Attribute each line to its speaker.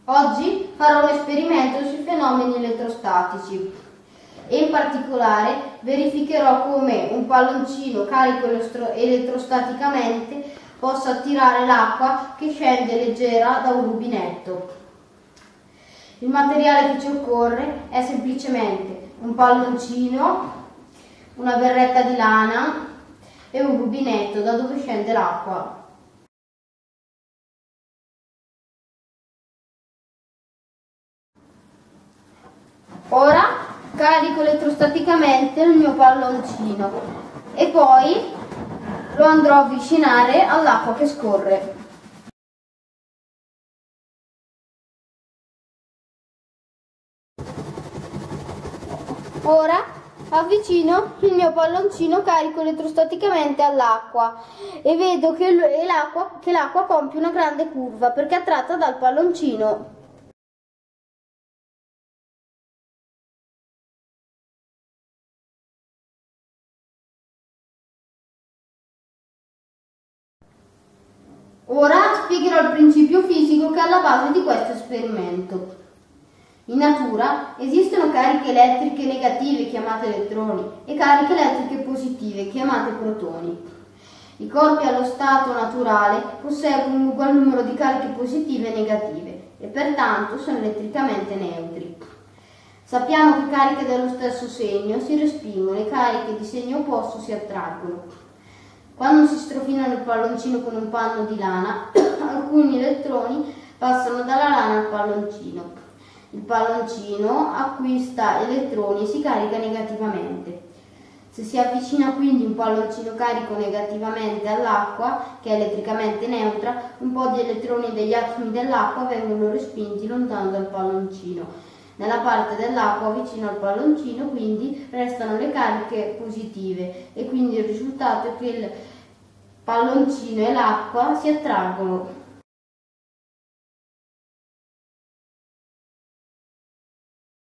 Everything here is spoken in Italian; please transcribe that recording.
Speaker 1: Oggi farò un esperimento sui fenomeni elettrostatici e in particolare verificherò come un palloncino carico elettrostaticamente possa attirare l'acqua che scende leggera da un rubinetto. Il materiale che ci occorre è semplicemente un palloncino, una berretta di lana e un rubinetto da dove scende l'acqua. Ora carico elettrostaticamente il mio palloncino e poi lo andrò a avvicinare all'acqua che scorre. Ora avvicino il mio palloncino carico elettrostaticamente all'acqua e vedo che l'acqua compie una grande curva perché è attratta dal palloncino. Ora spiegherò il principio fisico che è alla base di questo esperimento. In natura esistono cariche elettriche negative chiamate elettroni e cariche elettriche positive chiamate protoni. I corpi allo stato naturale posseggono un ugual numero di cariche positive e negative e pertanto sono elettricamente neutri. Sappiamo che cariche dello stesso segno si respingono e cariche di segno opposto si attraggono. Quando si strofinano il palloncino con un panno di lana, alcuni elettroni passano dalla lana al palloncino. Il palloncino acquista elettroni e si carica negativamente. Se si avvicina quindi un palloncino carico negativamente all'acqua, che è elettricamente neutra, un po' di elettroni degli atomi dell'acqua vengono respinti lontano dal palloncino. Nella parte dell'acqua vicino al palloncino quindi restano le cariche positive e quindi il risultato è che il palloncino e l'acqua si attraggono.